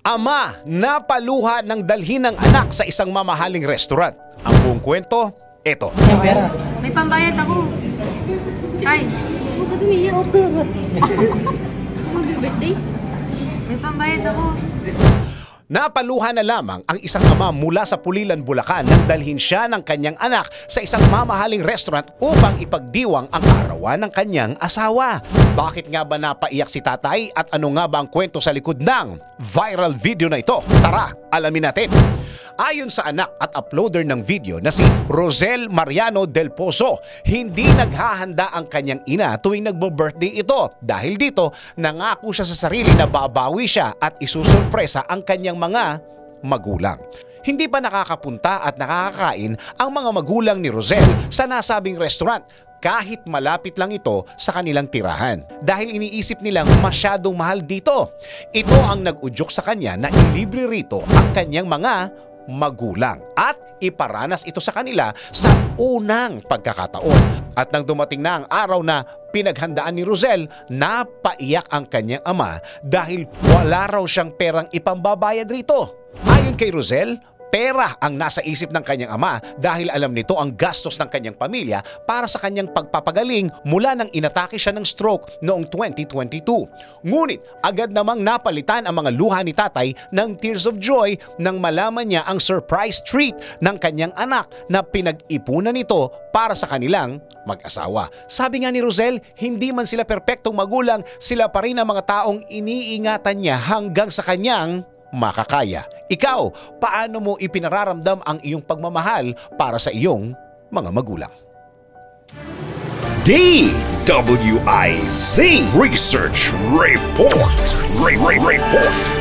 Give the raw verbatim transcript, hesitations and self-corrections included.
Ama, napaluha ng dalhin ng anak sa isang mamahaling restaurant. Ang buong kwento, eto. May pambayad ako. Ay, huwag ka tumiyak. Mag-birthday? May pambayad ako. Napaluha na lamang ang isang ama mula sa Pulilan, Bulacan nang dalhin siya ng kanyang anak sa isang mamahaling restaurant upang ipagdiwang ang arawan ng kanyang asawa. Bakit nga ba napaiyak si tatay at ano nga ba ang kwento sa likod ng viral video na ito? Tara, alamin natin. Ayon sa anak at uploader ng video na si Rosel Mariano del Pozo, hindi naghahanda ang kanyang ina tuwing nagbo-birthday ito. Dahil dito, nangako siya sa sarili na babawi siya at isusurpresa ang kanyang mga magulang. Hindi pa nakakapunta at nakakakain ang mga magulang ni Rosel sa nasabing restaurant kahit malapit lang ito sa kanilang tirahan dahil iniisip nilang masyadong mahal dito. Ito ang nag-udyok sa kanya na ilibre rito ang kanyang mga magulang at iparanas ito sa kanila sa unang pagkakataon. At nang dumating na ang araw na pinaghandaan ni Rosel, napaiyak ang kanyang ama dahil wala raw siyang perang ipambabayad rito. Ayon kay Rosel, pera ang nasa isip ng kanyang ama dahil alam nito ang gastos ng kanyang pamilya para sa kanyang pagpapagaling mula nang inatake siya ng stroke noong twenty twenty-two. Ngunit agad namang napalitan ang mga luha ni tatay ng tears of joy nang malaman niya ang surprise treat ng kanyang anak na pinag-ipunan nito para sa kanilang mag-asawa. Sabi nga ni Rosel, hindi man sila perpektong magulang, sila pa rin ang mga taong iniingatan niya hanggang sa kanyang makakaya. Ikaw, paano mo ipinararamdam ang iyong pagmamahal para sa iyong mga magulang? D W I Z Research Report. Re- Re- Report.